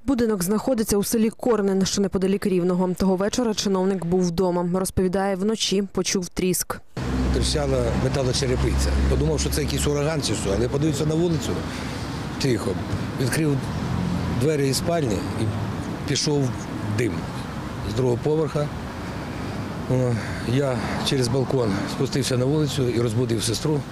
Будинок знаходиться у селі Корнин, що неподалік Рівного. Того вечора чиновник був вдома. Розповідає, вночі почув тріск. Тріщала металочерепиця. Подумав, що це якийсь ураган чи що, але подивився на вулицю, тихо. Відкрив двері із спальні і пішов дим з другого поверха. Я через балкон спустився на вулицю і розбудив сестру.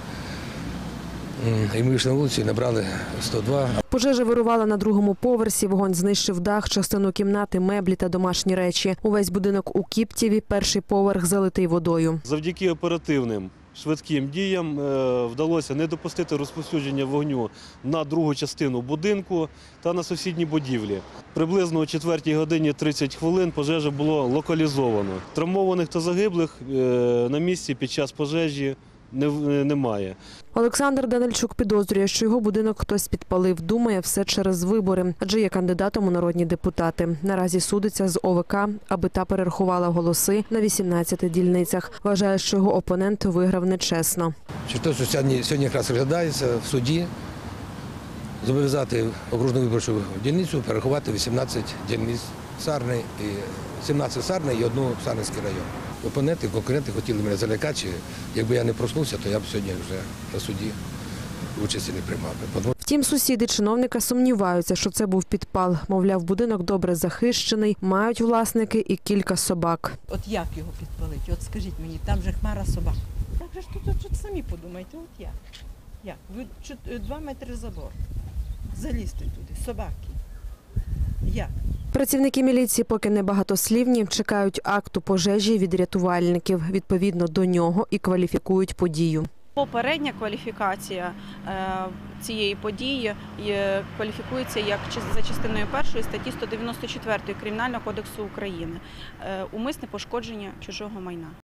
І ми вийшли на вулицю і набрали 102. Пожежа вирувала на другому поверсі, вогонь знищив дах, частину кімнати, меблі та домашні речі. Увесь будинок у Кіптєві, перший поверх залитий водою. Завдяки оперативним швидким діям вдалося не допустити розповсюдження вогню на другу частину будинку та на сусідні будівлі. Приблизно о 4 годині 30 хвилин пожежа було локалізовано. Травмованих та загиблих на місці під час пожежі немає. Олександр Данильчук підозрює, що його будинок хтось підпалив. Думає, все через вибори, адже є кандидатом у народні депутати. Наразі судиться з ОВК, аби та перерахувала голоси на 18 дільницях. Вважає, що його опонент виграв нечесно. Що сьогодні якраз розглядається в суді, зобов'язати окружну виборчу дільницю перерахувати 18 дільниць Сарни, 17 Сарни і одну Сарненський район. Опоненти, конкуренти хотіли мене залякати, якби я не проснувся, то я б сьогодні вже на суді участі не приймав. Втім, сусіди чиновника сумніваються, що це був підпал. Мовляв, будинок добре захищений, мають власники і кілька собак. От як його підпалити? От скажіть мені, там же хмара собак. Так же ж тут самі подумайте, от як? Як? Ви 2 метри забор. Залізти туди, собаки. Як? Працівники міліції поки не багатослівні, чекають акту пожежі від рятувальників. Відповідно до нього і кваліфікують подію. Попередня кваліфікація цієї події кваліфікується як за частиною 1 статті 194 Кримінального кодексу України – умисне пошкодження чужого майна.